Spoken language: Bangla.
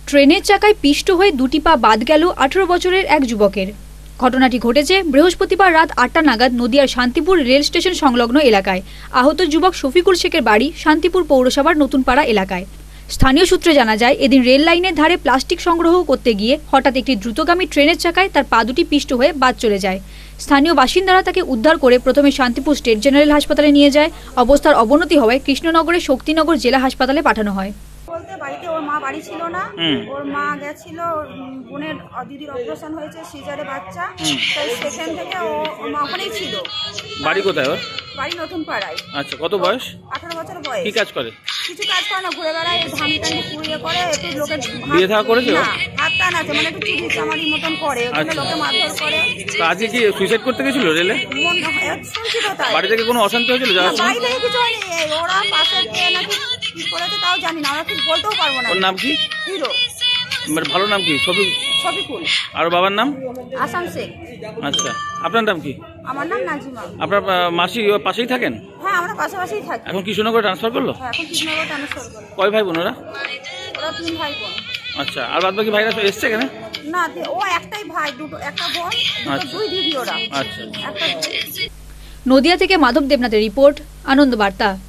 ট্রেনের চাকায় পিষ্ট হয়ে দুটি পা বাদ গেল 18 বছরের এক যুবকের। ঘটনাটি ঘটেছে বৃহস্পতিবার রাত 8টা নাগাদ নদিয়ার শান্তিপুর রেল স্টেশন সংলগ্ন এলাকায়। আহত যুবক শফিকুল শেখের বাড়ি শান্তিপুর পৌরসভার নতুনপাড়া এলাকায়। স্থানীয় সূত্রে জানা যায়, এদিন রেল লাইনের ধারে প্লাস্টিক সংগ্রহ করতে গিয়ে হঠাৎ একটি দ্রুতগামী ট্রেনের চাকায় তার পা দুটি পিষ্ট হয়ে বাদ চলে যায়। স্থানীয় বাসিন্দারা তাকে উদ্ধার করে প্রথমে শান্তিপুর স্টেট জেনারেল হাসপাতালে নিয়ে যায়। অবস্থার অবনতি হওয়ায় কৃষ্ণনগরের শক্তিনগর জেলা হাসপাতালে পাঠানো হয়। বলতে বাড়িতে ওর মা বাড়ি ছিল না, ওর মা গেছিল, ওর বোনের দিদির অপারেশন হয়েছে, সিজারে বাচ্চা, তাই সেখান থেকে ওর মা ওখানেই ছিল। বাড়ি কোথায় ওর? বাড়ি নতুন পাড়ায়। আচ্ছা, কত বয়স? 18 বছর বয়স। কি কাজ করে? কিছু কাজ করে না, ঘুরে বেড়ায়, ধান টানি কুড়িয়ে করে, একটু লোকের বিয়ে থাকা করেছে? না, হাত টান আছে, মানে একটু চুরি চামারি মতন করে, ওখানে লোকে মারধর করে। তো আজকে কি সুইসাইড করতে গেছিল রেলে? মন শুনছি তো তাই। বাড়ি থেকে কোনো অশান্তি হয়েছিল? বাড়ি থেকে কিছু হয়নি, ওরা পাশে কে নাকি কি করেছে তাও জানি না, আমরা ঠিক বলতেও পারবো না। ওর নাম কি? হিরো। মানে ভালো নাম কি? শফিকুল। আর বাবার নাম? আসাম শেখ। আচ্ছা, আপনার নাম কি? আমার নাম নাজিমা। আপনার মাসি ওর পাশেই থাকেন? হ্যাঁ, আমরা পাশাপাশিই থাকি। এখন কৃষ্ণনগর ট্রান্সফার করলো? হ্যাঁ, এখন কৃষ্ণনগর ট্রান্সফার করলো। কয় ভাই বোন ওরা? ওরা 3 ভাই বোন। আচ্ছা, আর বাদ বাকি ভাইরা এসছে এখানে? না, ও একটাই ভাই, একটা বোন, দুই দিদি ওরা। আচ্ছা। একটা নদিয়া থেকে মাধব দেবনাথের রিপোর্ট, আনন্দ বার্তা।